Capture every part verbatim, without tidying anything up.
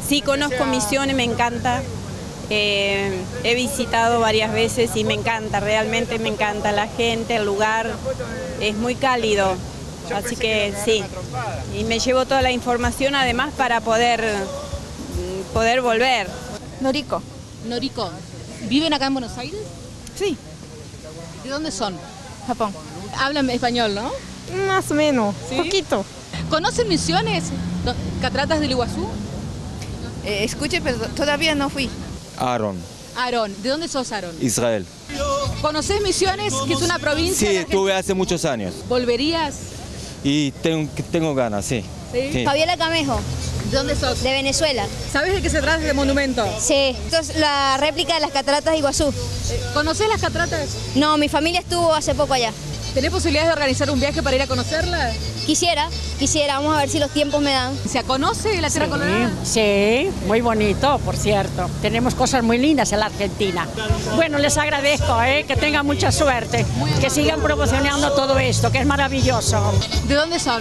Sí, conozco Misiones, me encanta. Eh, he visitado varias veces y me encanta, realmente me encanta la gente, el lugar es muy cálido, así que sí, y me llevo toda la información además para poder, poder volver. Noriko. Noriko. ¿Viven acá en Buenos Aires? Sí. ¿De dónde son? Japón. Hablan español, ¿no? Más o menos, ¿Sí? poquito. ¿Conocen Misiones? ¿Cataratas del Iguazú? Eh, escuche, pero todavía no fui. Aaron, Aarón. ¿De dónde sos, Aarón? Israel. ¿Conocés Misiones, que es una provincia? Sí, de Argentina? estuve hace muchos años ¿Volverías? y tengo, tengo ganas, sí. ¿Sí? Sí. Fabiola Camejo, ¿De dónde sos? de Venezuela. ¿Sabes de qué se trata este monumento? Sí, esto es la réplica de las cataratas de Iguazú. ¿Conocés las cataratas? No, mi familia estuvo hace poco allá. ¿Tenés posibilidades de organizar un viaje para ir a conocerlas? Quisiera, quisiera, vamos a ver si los tiempos me dan. ¿Se conoce la Tierra Colorada? Sí, muy bonito, por cierto. Tenemos cosas muy lindas en la Argentina. Bueno, les agradezco, ¿eh? Que tengan mucha suerte, que sigan promocionando todo esto, que es maravilloso. ¿De dónde son?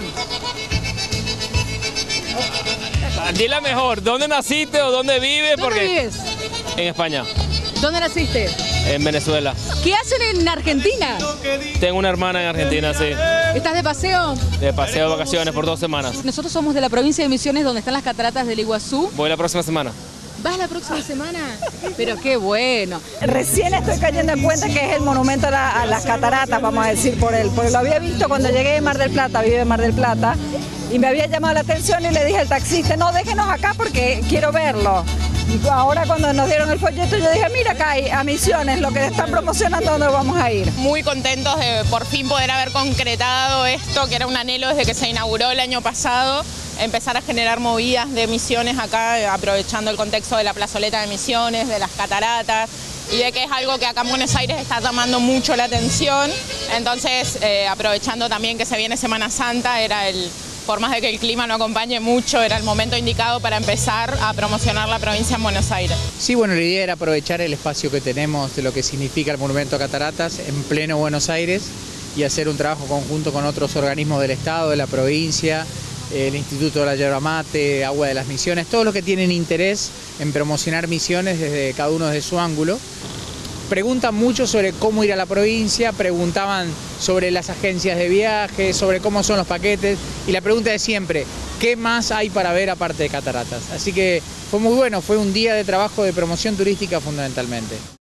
Dile mejor, ¿dónde naciste o dónde vives? ¿Dónde Porque vives? en España, ¿Dónde naciste? en Venezuela. ¿Qué hacen en Argentina? Tengo una hermana en Argentina, sí. ¿Estás de paseo? De paseo de vacaciones por dos semanas. Nosotros somos de la provincia de Misiones, donde están las cataratas del Iguazú. Voy la próxima semana. ¿Vas la próxima semana? Pero qué bueno. Recién estoy cayendo en cuenta que es el monumento a, la- a las cataratas, vamos a decir, por él. Porque lo había visto cuando llegué de Mar del Plata, vivo en Mar del Plata, y me había llamado la atención y le dije al taxista, no, déjenos acá porque quiero verlo. Y ahora cuando nos dieron el folleto yo dije, mira acá hay a Misiones, lo que están promocionando, ¿dónde vamos a ir? Muy contentos de por fin poder haber concretado esto, que era un anhelo desde que se inauguró el año pasado, empezar a generar movidas de Misiones acá, aprovechando el contexto de la plazoleta de Misiones, de las cataratas, y de que es algo que acá en Buenos Aires está llamando mucho la atención. Entonces, eh, aprovechando también que se viene Semana Santa, era el... por más de que el clima no acompañe mucho, era el momento indicado para empezar a promocionar la provincia en Buenos Aires. Sí, bueno, la idea era aprovechar el espacio que tenemos de lo que significa el Monumento a Cataratas en pleno Buenos Aires y hacer un trabajo conjunto con otros organismos del Estado, de la provincia, el Instituto de la Yerba Mate, Agua de las Misiones, todos los que tienen interés en promocionar Misiones desde cada uno desde su ángulo. Preguntan mucho sobre cómo ir a la provincia, preguntaban sobre las agencias de viaje, sobre cómo son los paquetes, y la pregunta es siempre, ¿qué más hay para ver aparte de cataratas? Así que fue muy bueno, fue un día de trabajo de promoción turística fundamentalmente.